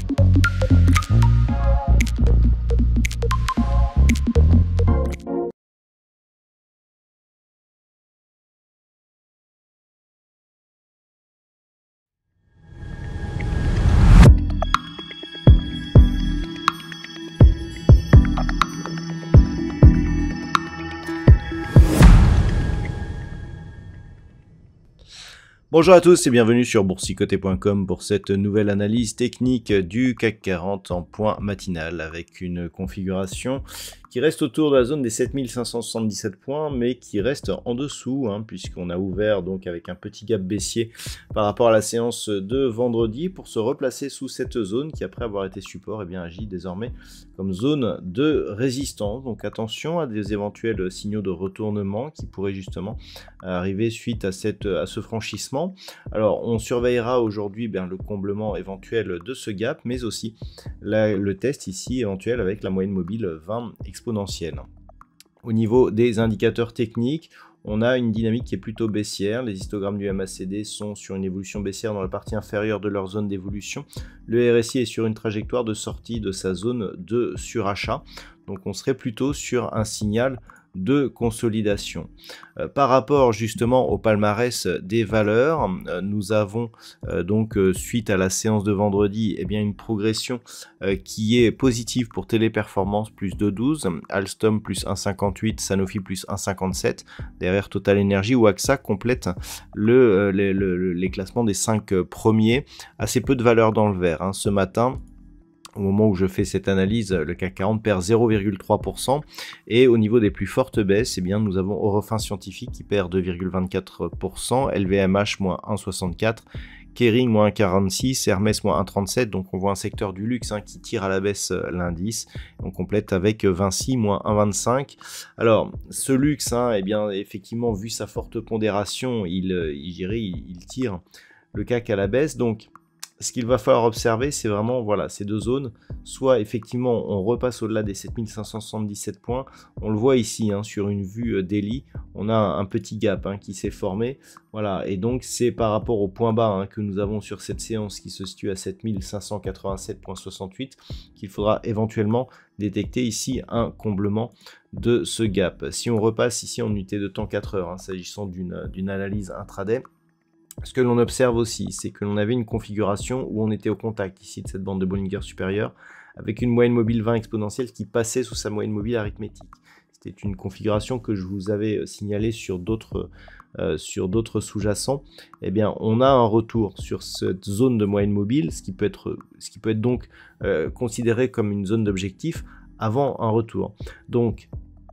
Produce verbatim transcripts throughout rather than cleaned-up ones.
Bonjour à tous et bienvenue sur boursicoté point com pour cette nouvelle analyse technique du C A C quarante en point matinal avec une configuration qui reste autour de la zone des sept mille cinq cent soixante-dix-sept points mais qui reste en dessous hein, puisqu'on a ouvert donc avec un petit gap baissier par rapport à la séance de vendredi pour se replacer sous cette zone qui après avoir été support eh bien, agit désormais comme zone de résistance. Donc attention à des éventuels signaux de retournement qui pourraient justement arriver suite à, cette, à ce franchissement. Alors on surveillera aujourd'hui bien le comblement éventuel de ce gap mais aussi la, le test ici éventuel avec la moyenne mobile vingt exponentielle. Au niveau des indicateurs techniques, on a une dynamique qui est plutôt baissière. Les histogrammes du M A C D sont sur une évolution baissière dans la partie inférieure de leur zone d'évolution. Le R S I est sur une trajectoire de sortie de sa zone de surachat. Donc on serait plutôt sur un signal de consolidation. Euh, par rapport justement au palmarès des valeurs, euh, nous avons euh, donc euh, suite à la séance de vendredi eh bien, une progression euh, qui est positive pour Téléperformance plus deux virgule douze, Alstom plus un virgule cinquante-huit, Sanofi plus un virgule cinquante-sept, derrière Total Energy ou A X A complète le, euh, les, le, les classements des cinq premiers, assez peu de valeurs dans le vert hein. Ce matin, au moment où je fais cette analyse, le C A C quarante perd zéro virgule trois pour cent et au niveau des plus fortes baisses, eh bien, nous avons Eurofins Scientifique qui perd deux virgule vingt-quatre pour cent, L V M H moins un virgule soixante-quatre, Kering moins un virgule quarante-six, Hermès moins un virgule trente-sept, donc on voit un secteur du luxe hein, qui tire à la baisse euh, l'indice. On complète avec Vinci moins un virgule vingt-cinq. Alors ce luxe, hein, eh bien, effectivement, vu sa forte pondération, il, il, il, il tire le C A C à la baisse, donc ce qu'il va falloir observer, c'est vraiment voilà, ces deux zones. Soit effectivement, on repasse au-delà des sept mille cinq cent soixante-dix-sept points. On le voit ici hein, sur une vue daily. On a un, un petit gap hein, qui s'est formé. Voilà, et donc c'est par rapport au point bas hein, que nous avons sur cette séance qui se situe à sept mille cinq cent quatre-vingt-sept virgule soixante-huit qu'il faudra éventuellement détecter ici un comblement de ce gap. Si on repasse ici en unité de temps quatre heures, hein, s'agissant d'une d'une analyse intraday, ce que l'on observe aussi, c'est que l'on avait une configuration où on était au contact ici de cette bande de Bollinger supérieure avec une moyenne mobile vingt exponentielle qui passait sous sa moyenne mobile arithmétique. C'était une configuration que je vous avais signalée sur d'autres euh, sur d'autres sous-jacents. Eh bien, on a un retour sur cette zone de moyenne mobile, ce qui peut être, ce qui peut être donc euh, considéré comme une zone d'objectif avant un retour. Donc,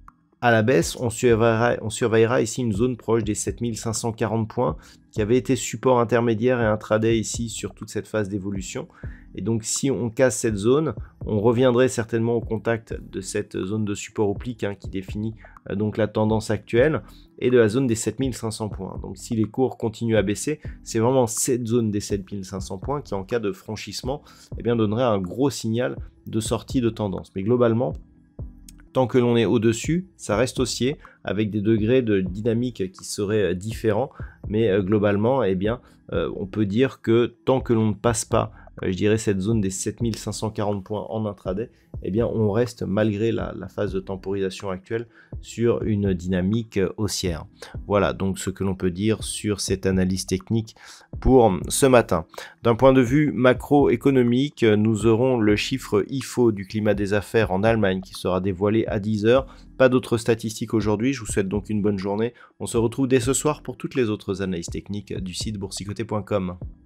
à la baisse, on surveillera, on surveillera ici une zone proche des sept mille cinq cent quarante points qui avait été support intermédiaire et intraday ici sur toute cette phase d'évolution. Et donc si on casse cette zone, on reviendrait certainement au contact de cette zone de support oblique hein, qui définit euh, donc la tendance actuelle et de la zone des sept mille cinq cents points. Donc si les cours continuent à baisser, c'est vraiment cette zone des sept mille cinq cents points qui en cas de franchissement eh bien, donnerait un gros signal de sortie de tendance. Mais globalement, tant que l'on est au-dessus, ça reste haussier avec des degrés de dynamique qui seraient différents. Mais euh, globalement, eh bien, euh, on peut dire que tant que l'on ne passe pas, euh, je dirais, cette zone des sept mille cinq cent quarante points en intraday, eh bien, on reste, malgré la, la phase de temporisation actuelle, sur une dynamique haussière. Voilà donc ce que l'on peut dire sur cette analyse technique pour ce matin. D'un point de vue macroéconomique, nous aurons le chiffre I F O du climat des affaires en Allemagne qui sera dévoilé à dix heures. Pas d'autres statistiques aujourd'hui, je vous souhaite donc une bonne journée. On se retrouve dès ce soir pour toutes les autres analyses techniques du site boursicoté point com.